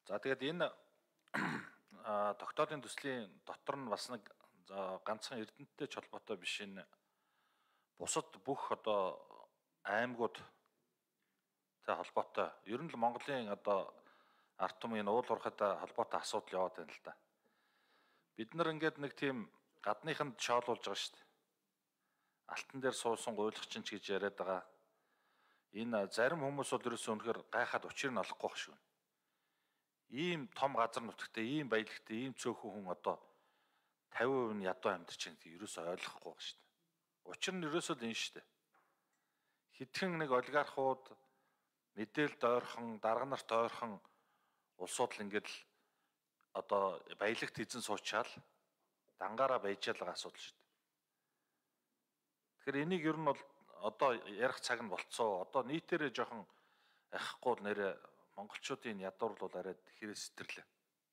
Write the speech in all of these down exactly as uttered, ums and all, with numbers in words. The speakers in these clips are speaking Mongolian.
За тэгээд энэ тогтоодын төслийн дотор нь бас нэг ганцхан Эрдэнэттэй ч холбоотой биш энэ бусад бүх одоо аймагуудтай холбоотой ер нь л Монголын одоо ард түмэн уул уурхайтай холбоотой асуудал яваад байна л да. Бид нар ингээд нэг тийм гадныханд шоолуулж байгаа шүү дээ. Алтан дээр суусан гуйлахчин ч гэж яриад байгаа. Энэ зарим хүмүүс бол ерөөсөө үнэхээр гайхаад учрыг нь олохгүй байх шүү. Ийм том газар нутагтээ, ийм баялагтай, ийм цөөхөн хүн одоо тавин хувь нь ядуу амьдарч байгаа гэдэг ерөөсөө ойлгохгүй байх шүү дээ. Учир нь ерөөсөө л энэ шүү дээ. Хитгэн нэг олигархууд мэдээлэлд ойрхон, дарга нарт ойрхон улсууд л ингээд л одоо баялагт эзэн суучаал дангаараа байж байгаа асуудал шүү дээ. Тэгэхээр энийг ер нь бол одоо ярих цаг нь болцоо. Одоо нийтээрээ жоохон ахихгүй нэрэ монголчуудын ядуур бол арай хэрэг сэтэрлээ.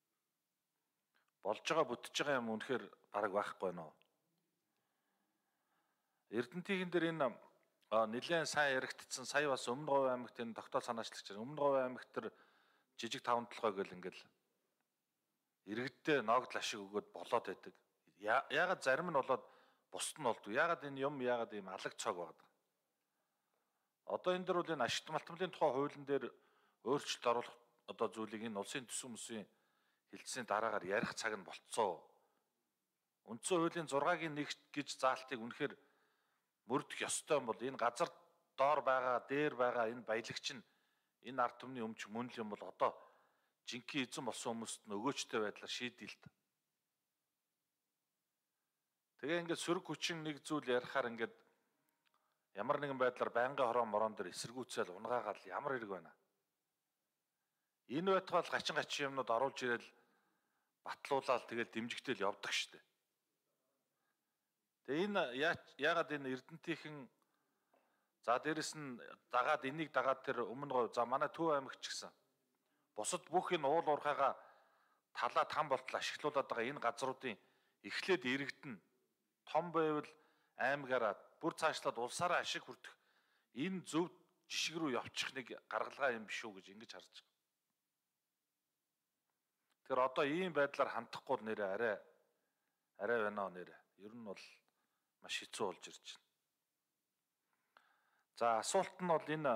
Болж байгаа бүтэж байгаа юм үнэхээр бараг байхгүй нөө. Эрдэнэтийн дээр энэ нэлээд сайн яригдсан сая бас Өмнө Говь аймагт энэ тогтоол санаачлагч Өмнө Говь аймагт төр жижиг таван толгой гэл ингээл иргэддээ ногдол ашиг өгөөд болоод байдаг. Яагаад зарим нь болоод бусд нь болдгоо. Яагаад энэ юм яагаад ийм алаг цог багд. Одоо энэ дөр бол энэ ашигт малтмлын тухай хуулийн дээр өөрчлөлт оруулах одоо зүйлийг энэ улсын төсөв мөсийн хэлтсэний дараагаар ярих цаг нь болцоо. Үндсэн хуулийн зургагийн нэг гэж заалтыг үнэхээр мөрдөх ёстой юм бол энэ газар доор байгаа, дээр байгаа энэ баялагч нь энэ ард түмний өмч мөн л юм бол одоо жинхэнэ эзэн болсон хүмүүст нь өгөөчтэй байдлаар шийдэл л. Тэгээ ингээд сөрөг хүчин нэг зүйл ярихаар ингээд ямар нэгэн байдлаар байнгын хорон морон дээр эсэргүүцэл унгаагаал ямар хэрэг байна. Энэ байтугай гачин гачин юмнууд оруулж ирэл батлуулаад тэгэл дэмжигтэл явдаг штеп. Тэгээ энэ яагаад энэ Эрдэнэтийн за дээрэс нь дагаад энийг дагаад тэр Өмнө Говь за манай Төв аймаг ч гэсэн бусад бүх энэ уул уурхайгаа талаа там болтол ашиглуулад байгаа энэ газруудын эхлээд иргэдэн том байвал аймагаараа бүр цаашлаад улсаараа ашиг хүртэх энэ зөв жишг рүү явчих нэг гаргалгаа юм биш үү гэж ингэж харж байгаа. Тэгэхээр одоо ийм байдлаар хандахгүй нэрээ арай арай байна нэрээ. Ер нь бол маш хэцүү болж ирж байна. За асуулт нь бол энэ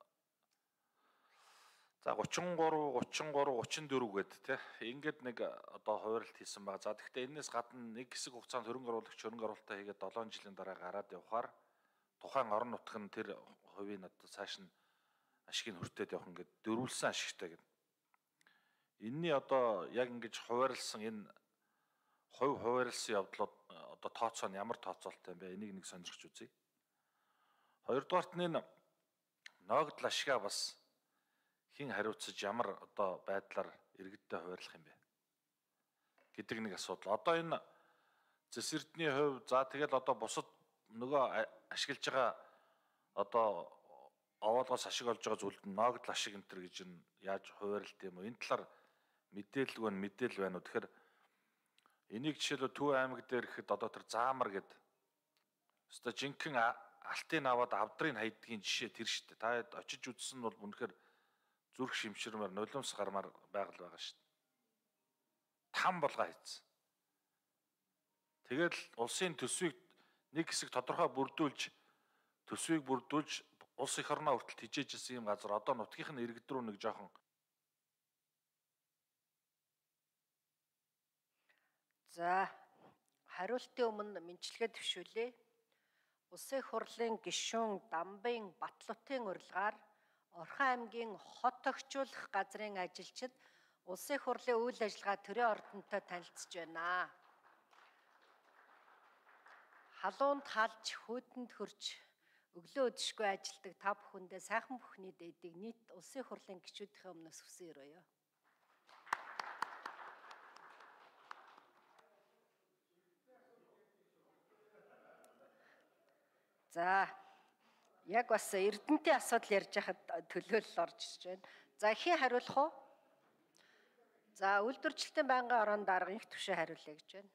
за гучин гурав, гучин гурав, гучин дөрөв гэдэг те. Ингээд нэг одоо хуваарлт хийсэн байгаа. За тэгэхээр энэс гадна нэг хэсэг хугацаанд хөрөнгө оруулагч хөрөнгө оруулалтаа хийгээд долоон жилийн дараа гараад явхаар тухайн орон нутг нь тэр хувийн одоо цааш нь ашиг нь хүртээд явах ингээд дөрвөлсөн ашигтай гэдэг. Энийний одоо яг ингэж хуваарлсан энэ хувь хуваарлсан явдлууд одоо тооцоо нь ямар тооцоолтой юм бэ? Энийг нэг сонирхож үзье. Хоёрдугаарт нь энэ ногдол ашигаа бас хэн хариуцаж ямар одоо байдлаар иргэддээ хуваарлах юм бэ гэдэг нэг асуудал. Одоо энэ Зэс Эрдэнэний хувь за тэгэл одоо бусад нөгөө ашиглаж байгаа одоо овоолгоос ашиг олж байгаа зүйлд нь ногдол ашиг энэ төр гэж нь яаж хуваарлт юм уу? Энэ талаар мэдээлэл байна, мэдээлэл байна уу? Тэгэхээр энийг жишээлбэл Төв аймаг дээр ихэд одоо тэр заамар гэдэг өстой жинхэнэ алтын аваад авдрыг хайдгийн жишээ тэр шүү дээ. Та очиж үзсэн нь бол үнэхээр зүрх шимширмээр нулимс гармаар байгаль байгаа шүү дээ. Там болгоо хийцэн. Тэгэл улсын төсвийг нэг хэсэг тодорхой бүрдүүлж төсвийг бүрдүүлж улс эх орноо хүртэл хижээжсэн юм газар одоо нутгийнх нь иргэд рүү нэг жоохон за хариултын өмнө мэдлэгээ төвшүүлье. Улсын их хурлын гишүүн Дамбын Батлутын урилгаар Орхон аймгийн хот тогтчуулах газрын ажилчид улсын их хурлын үйл ажиллагаа төрийн ордонтой танилцж байна. Халуунд халж хүйтэнд хөрч өглөө өдөшгүй ажилдаг та бүхэндээ сайхан бүхний дээдийг нийт улсын их хурлын гишүүдийн өмнөөс хүсэн өрөөё. За яг бас Эрдэнэтийн асуудал ярьж байхад төлөөлөл орж ирж байна. За хэн хариулах уу? За үйлдвэрчлэлтийн байнгын орон дарга их төвшөө хариулъя гэж байна.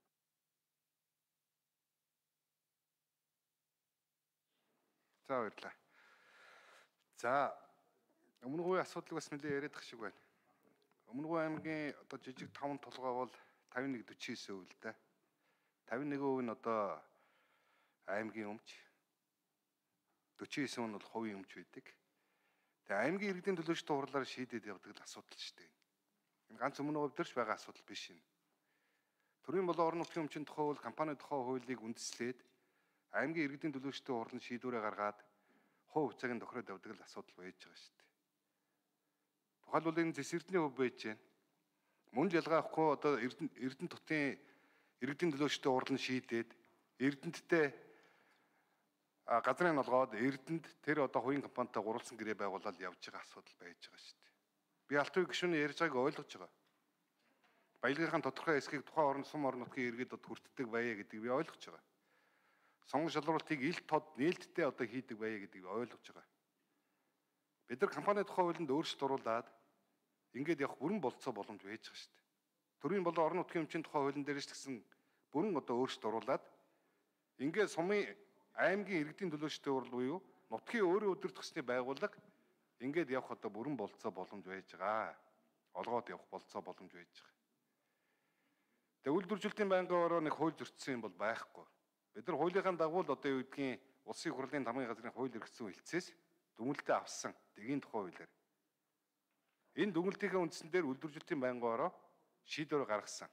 За баярлалаа. За Өмнө Говийн асуудлыг бас нэлээд яриадах шиг байна. Өмнөгөө аймгийн одоо жижиг таван толгой бол тавин нэг дөрвөн девять хувь л да. тавин нэг хувь нь одоо аймгийн өмч. дөрвөн девять нь бол хувийн өмч байдаг. Тэгээ аймгийн иргэдийн төлөөлөлтөд хурлаар шийдээд явдаг л асуудал шүү дээ. Энэ ганц өмнө хувьдэрч байгаа асуудал биш юм. Төрийн болон орон нутгийн өмчийн тухай бол компани тухай хуулийг үндэслээд аймгийн иргэдийн төлөөлөлтөд хурлын шийдвэрээ гаргаад хувь хугацааг нь тохироод явдаг л асуудал байж байгаа шүү дээ. Тухайлбал энэ зэсэрдний хөв байж байна. Мөн л ялгаа авахгүй одоо Эрдэнэ тутын иргэдийн төлөөлөлтөд хурлын шийдээд Эрдэнэттэй газрын олгоод Эрдэнэт тэр одоо хувийн компанитай гурвалсан гэрээ байгуулаад явж байгаа асуудал байж байгаа шүү дээ. Би Алтан үе гишүүний ярьж байгааг ойлгож байгаа. Баялагын тодорхой хэсгийг тухайн орн сум орон нутгийн иргэд хүртдэг байя гэдгийг би ойлгож байгаа. Сонгон шалралтыг ил тод нээлттэй одоо хийдэг байя гэдгийг ойлгож байгаа. Бид нар компани тухай хуулинд өөрчлөлт оруулаад ингээд явах бүрэн болцоо боломж байж байгаа шүү дээ. Төрийн болон орон нутгийн өмчийн тухай хуулийн дээр ч гэсэн бүрэн одоо өөрчлөлт оруулаад ингээд сумын аймгийн иргэдийн төлөөлөлтөд хурл буюу нутгийн өөрийн удирдах ёсны байгууллага ингээд явах одоо бүрэн болцоо боломж байж байгаа. Олгоод явах болцоо боломж байж байгаа. Тэгээ үйлдвэржүүлэлтийн байнгын ороо нэг хууль зөрчсөн юм бол байхгүй. Бид нар хуулийнхаа дагуу л одоо юу гэдгийг улсын хурлын тамгын газрын хууль эргэцсэн хэлцээс дүгнэлтээ авсан дэгийн тухай хуулиар. Энэ дүгнэлтийн үндсэн дээр үйлдвэржүүлэлтийн байнгын ороо шийдвэр гаргасан.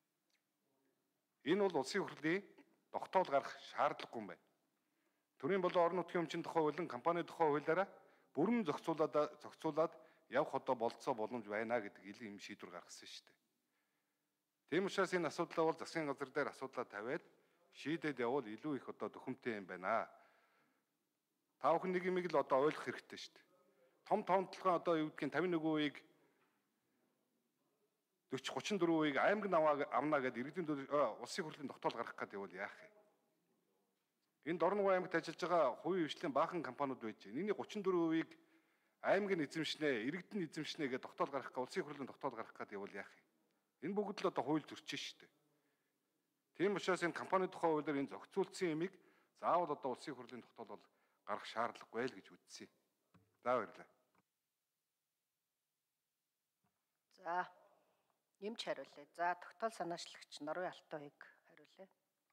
Энэ бол улсын хурлын тогтоол гаргах шаардлагагүй юм байна. Төрийн болон орон нутгийн өмчийн тухай хуулин компани тухай хуулиараа бүрэн зохицуулаад зохицуулаад явах одоо болцоо боломж байна гэдэг ийм шийдвэр гаргасан шүү дээ. Тийм учраас энэ асуудлаа бол засгийн газар дээр асуудлаа тавиад шийдээд явбал илүү их одоо төхөмтэй юм байна. Та бүхэн нэг юмыг л одоо ойлгох хэрэгтэй шүү дээ. Том томтлогоо одоо юу гэдгийг тавин нэг хувийг дөрвөн гучин дөрвөн хувийг аймаг авна гэдэг иргэдийн улсын хурлын тогтоол гаргах гэдэг бол яах юм? Энд Орон аймагт ажиллаж байгаа хувийн хвшлийн баахан компаниуд байж байна. Энийний гучин дөрвөн хувийг аймаг нь эзэмшнэ, иргэд нь эзэмшнэ гэдэг тогтоол гаргах га улсын хурлын тогтоол гаргах гэдэг бол яах юм? Энэ бүгд л одоо хууль зөрчиж шүү дээ. Тийм учраас энэ компани тухай хуулиар энэ зохицуулсан юмыг заавал одоо улсын хурлын тогтоол бол гаргах шаардлагагүй л гэж үзсэн. За баярлалаа. За нэмж хариулъя. За тогтоол санаачлагч Норвын Алтан уяг хариулъя.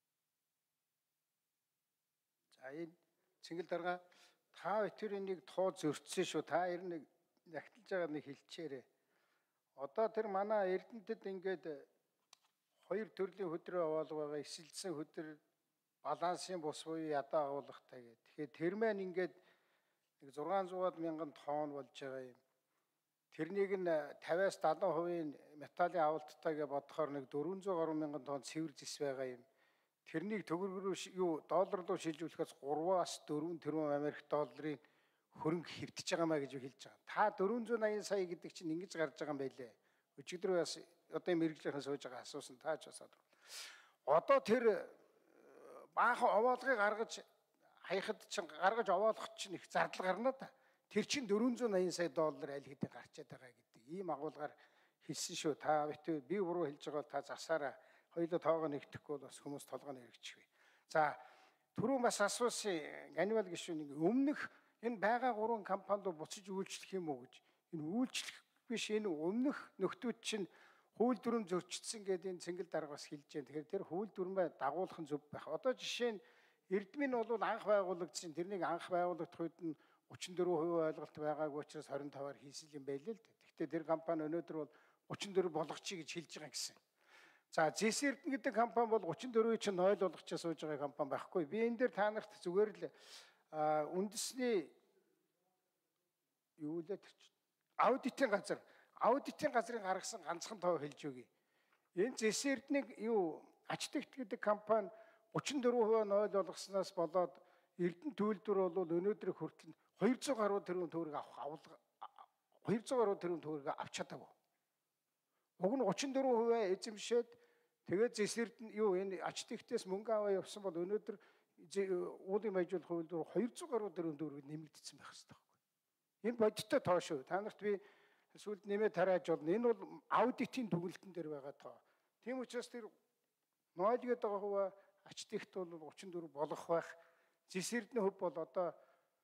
За энэ цэнгэл дарга та өтөрийн нэг тоо зөрчсөн шүү. Та ер нь нягтлж байгаа нэг хэлчээрээ. Одоо тэр манай Эрдэнэтэд ингээд хоёр төрлийн хөдрөө оолго байгаа. Эсэлсэн хөдөр балансын бус буюу ядаа агуулгатай гэдэг. Тэгэхээр тэр маань ингээд нэг зургаан мянган тонн болж байгаа юм. Тэрнийг нь тавиас дадлан хувийн металлын авалттай гэж бодохоор нэг дөрвөн зуун гаруй мянган тонн цэвэр зис байгаа юм. Тэрнийг төгрөгөөр юу доллар руу шилжүүлэхээс гураваас дөрвөн тэрбум Америк долларын хөрөнгө хэвтэж байгаа маа гэж хэлж байгаа. Та дөрвөн зуун аян сая гэдэг чинь ингэж гарч байгаа юм байлээ. Өчигдөр бас одоо мэрэгжлийнхэн сууж байгаа асуусан тааж бас одоо тэр баахан овоолгыг гаргаж хаяхад чинь гаргаж овоолгох чинь их зардал гарна да. Тэр чинь дөрвөн зуун аян сая доллар аль хэдийн гарчаад байгаа гэдэг ийм агуулгаар хэлсэн шүү. Та битүү би буруу хэлж байгаа бол та засаараа хоёулаа тоогоо нэгтгэхгүй бол бас хүмүүс толгойн хэрэгжчихвэ. За түрүүн бас асуусан Ганивал гишүүнийг өмнөх энэ байгаа гурван компанид буцаж үйлчлэх юм уу гэж. Энэ үйлчлэх биш энэ өмнөх нөхдүүд чинь хууль дүрм зөрчигдсөн гэдэг энэ цэнгэл дарга бас хэлж байна. Тэгэхээр тэр хууль дүрмээ дагуулах нь зөв байх. Одоо жишээ нь Эрдмийн бол анх байгуулагдсан. Тэрнийг анх байгуулагдах үед нь гучин дөрвөн хувийн ойлголт байгаагүй учраас хорин таваар хийсэн юм байлээ л дээ. Гэхдээ тэр компани өнөөдөр бол гучин дөрвөн болгочих гэж хэлж байгаа гэсэн. За Зэс Эрдэнэ гэдэг компани бол гучин дөрвийг чинь нойл болгочихсон сууж байгаа компани байхгүй. Би энэ дээр та нарт зүгээр л үндэсний юу лээ аудитын газар аудитын газрын гаргасан ганцхан тоо хэлж өгье. Энэ Зэс Эрдэнэг юу Ачтэгт гэдэг компани гучин дөрвөн хувийн нойл болгосноос болоод Эрдэнэ төлөвлөр бол өнөөдөр хүртэл хоёр зуун гаруй тэрбум төгрөг авах авалга хоёр зуун гаруй тэрбум төгрөг авч чадаагүй. Уг нь гучин дөрвөн хувийн эзэмшээд тэгээд Зэс Эрдэнэ юу энэ Ачтэгтээс мөнгө аваа явсан бол өнөөдөр уулын баяжуулах хувьд хоёр зуун гаруй тэрбум төгрөг нэмэгдсэн байх хэрэгтэй байхгүй. Энэ бодиттой тоо шүү. Та нарт би сүүлд нэмээд тарааж болно. Энэ бол аудитын дүгнэлтэн дээр байгаа тоо. Тийм учраас тэр нойл гэдэг байгаа хуваа Ачтэгт бол гучин дөрвөн болох байх. Зэс Эрдэнэ хөв бол одоо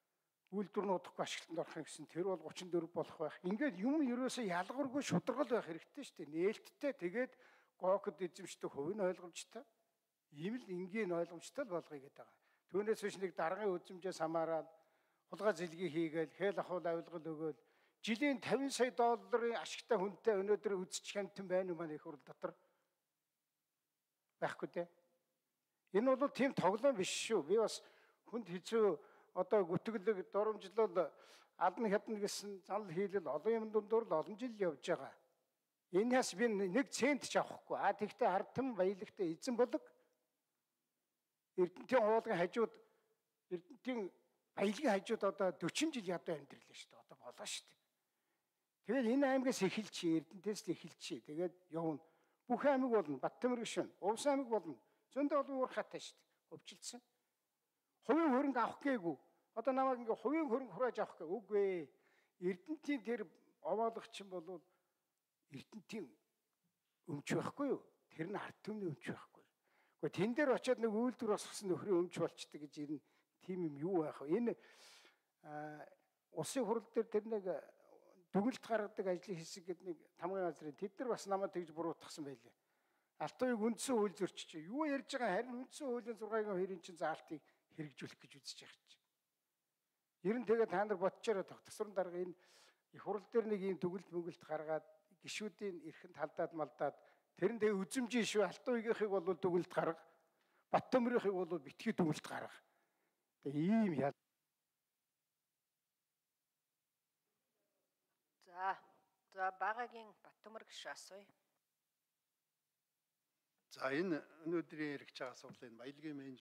үйлдвэр нь удахгүй ашиглалтанд орох гэсэн тэр бол гучин дөрөв болох байх. Ингээд юм ерөөсөө ялгаргүй шударгал байх хэрэгтэй шүү дээ. Нээлттэй тэгээд гокод эзэмшдэг хувийн ойлгомжтой. Ийм л энгийн ойлгомжтой л болгоё гэдэг байгаа. Түүнээс биш нэг даргын үзмжээс хамаарал хулгай зэлгийг хийгээл хэл ахуул авилгал өгөөл жилийн тавин сая долларын ашигтай хүнтэй өнөөдөр үзчих хэмтэн байна уу маань их хурл дотор байхгүй дээ. Энэ бол тийм тоглоом биш шүү. Би бас хүнд хэцүү одоо гүтгэлэг дурамжлал ална хядна гэсэн занал хийлэл олон юм дундуур л олон жил явж байгаа. Энэс би нэг цент ч авахгүй. А тэгтээ хардтан баялагтай эзэн болог Эрдэнтийн хуулгын хажууд Эрдэнтийн баялагын хажууд одоо дөрвөн жил ядуу амьдрэлээ шүү дээ. Одоо болоо шүү дээ. Тэгээд энэ аймгаас эхэлчихээ, Эрдэнтээс л эхэлчихээ. Тэгээд явна. Бүх аймаг болно. Баттамир гишүүн, Увс аймаг болно. Зөндөө олон уур хатаа шүү дээ. Өвчлөсөн. Хувийн хөрөнгө авах гээгүй. Одоо намайг ингээ хувийн хөрөнгө хурааж авах гээ. Үгүй ээ. Эрдэнтийн тэр овоологч юм бол Эрдэнтийн өмч байхгүй юу? Тэр нь ард түмний өмч байхгүй. Гэхдээ тэн дээр очиод нэг үйлдвэр босгосон нөхрийн өмч болчдөг гэж ирнэ. Тийм юм юу байх вэ? Энэ улсын хурал дээр тэр нэг дүгнэлт гаргадаг ажлын хэсэг гэдэг нэг тамгын газрын тэд нар бас намайг тэгж буруутгасан байлээ. Алтууыг үндсэн хууль зөрчиж юу ярьж байгаа харин үндсэн хуулийн зургагийн хоёрын чинь заалтыг хэрэгжүүлэх гэж үзэж байгаа ч. Ер нь тэгээ та нар бодчороо тогтсорон дарга энэ их хурал дээр нэг ийм дүгнэлт мөнгөлт гаргаад гишүүдийн эрхэнд халдаад малдаад тэр нь тэгээ үзэмжийн шүү Алтуугийнхыг бол дүгнэлт гарга, Баттамирынхыг бол битгий дүгнэлт гарга. Тэгээ ийм яа. За, за багагийн Баттамир гişүү асууя. За энэ өнөөдрийн яригч байгаа асуулын баялагын менеж